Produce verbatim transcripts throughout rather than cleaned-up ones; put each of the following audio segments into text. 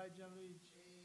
Vai Gianluigi.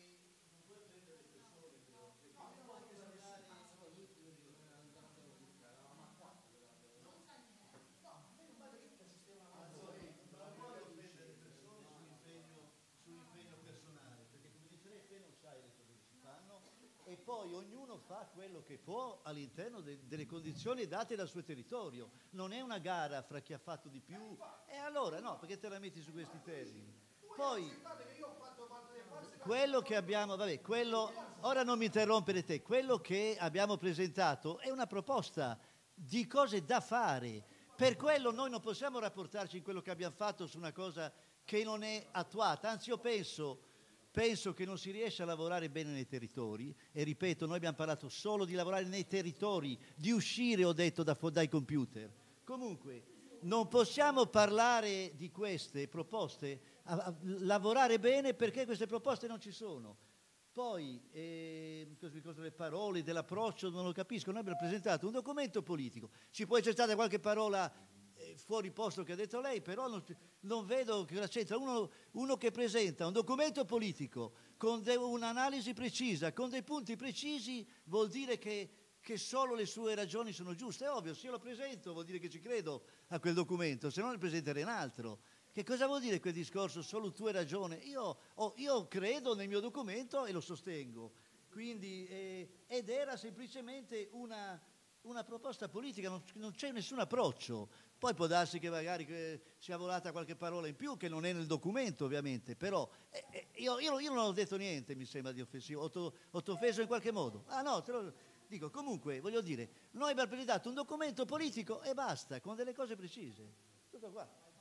Sull'impegno personale, perché come dice lei, te non sai le cose che si fanno e poi ognuno fa quello che può all'interno de- delle condizioni date dal suo territorio. Non è una gara fra chi ha fatto di più e allora no, perché te la metti su questi termini. Poi quello che abbiamo, vabbè, quello, ora non mi interrompere te, quello che abbiamo presentato è una proposta di cose da fare. Per quello noi non possiamo rapportarci in quello che abbiamo fatto su una cosa che non è attuata, anzi io penso, penso che non si riesce a lavorare bene nei territori e ripeto, noi abbiamo parlato solo di lavorare nei territori, di uscire, ho detto, da, dai computer. Comunque, non possiamo parlare di queste proposte, a, a, lavorare bene perché queste proposte non ci sono. Poi, eh, cosa, le parole dell'approccio non lo capisco, noi abbiamo presentato un documento politico, ci può essere stata qualche parola eh, fuori posto che ha detto lei, però non, non vedo che cosa c'entra. Uno, uno che presenta un documento politico con un'analisi precisa, con dei punti precisi, vuol dire che, che solo le sue ragioni sono giuste. È ovvio, se io lo presento vuol dire che ci credo a quel documento, se no ne presenterei un altro. Che cosa vuol dire quel discorso? Solo tu hai ragione. Io, oh, io credo nel mio documento e lo sostengo. Quindi, eh, ed era semplicemente una, una proposta politica, non, non c'è nessun approccio. Poi può darsi che magari eh, sia volata qualche parola in più, che non è nel documento ovviamente, però eh, eh, io, io, io non ho detto niente, mi sembra di offensivo. Ho, to, ho offeso in qualche modo? Ah no, te lo dico. Comunque, voglio dire, noi abbiamo presentato un documento politico e basta, con delle cose precise. Tutto qua.